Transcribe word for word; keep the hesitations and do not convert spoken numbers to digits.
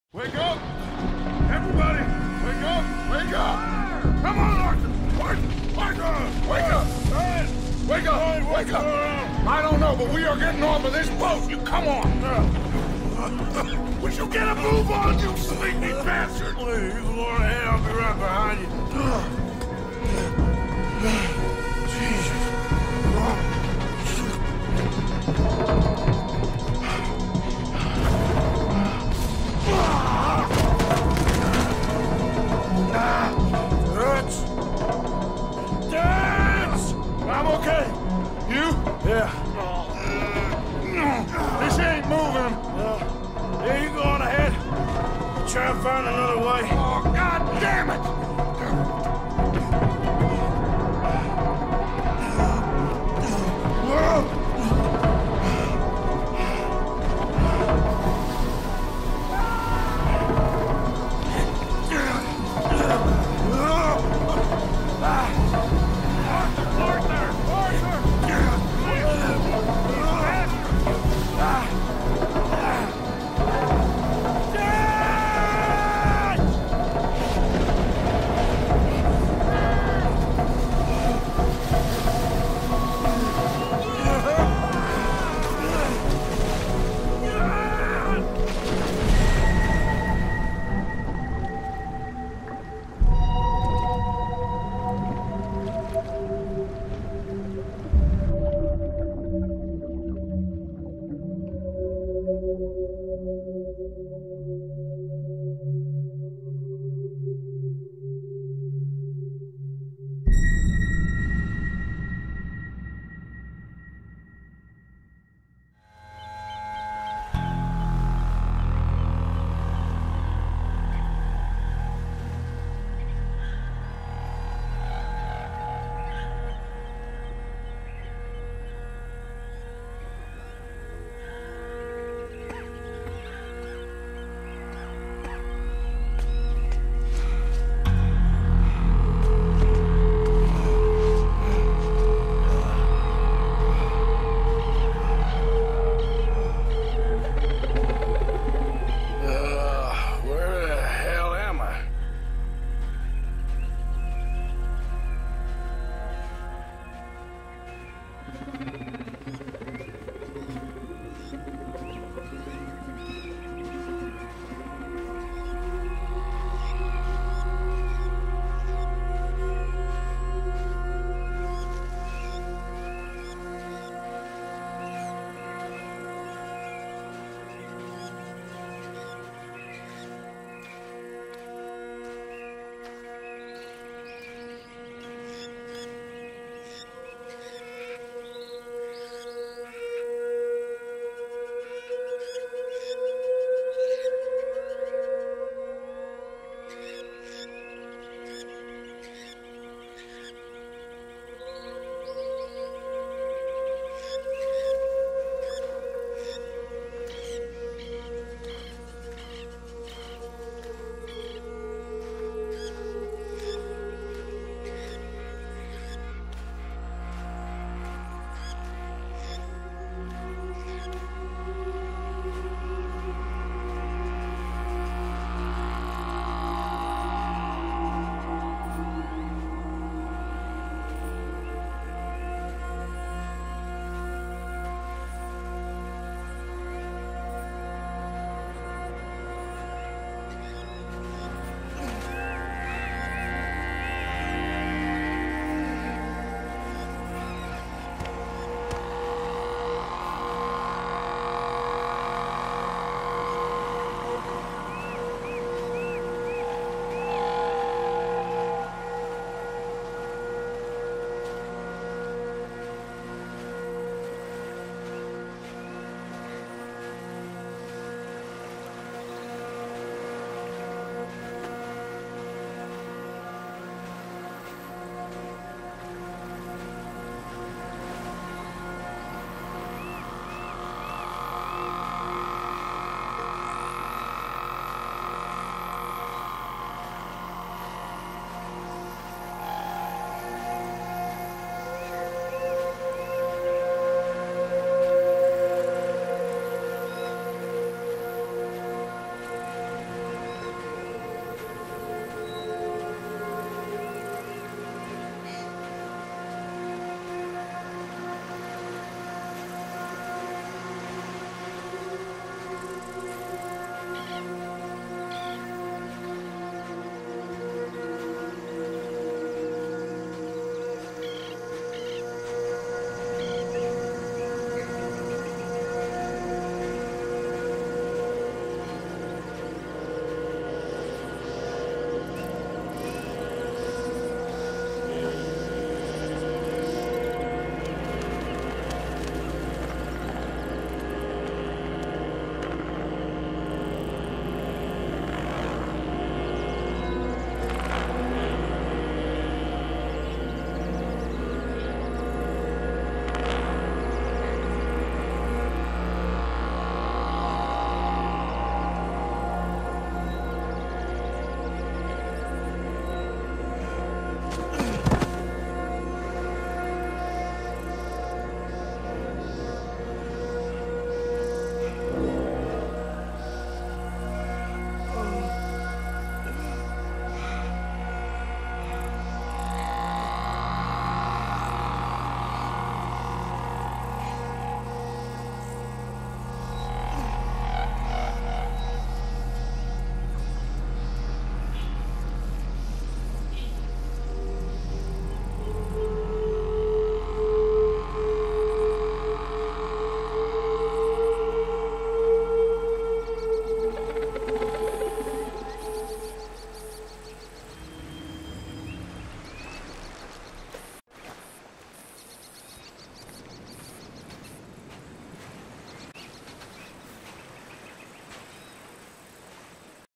Wake up! Everybody! Wake up! Wake up! Come on, Arthur! Arthur! Arthur! Wake up! Wake up! Wake up! I don't know, but we are getting off of this boat! You come on! Would you get a move on, you sleepy bastard? Please, you go on ahead. I'll be right behind you. Jesus. Dutch! Dutch! I'm okay. You? Yeah. This ain't moving. Uh, yeah, you go on ahead. Try and find another way. Oh, God damn it!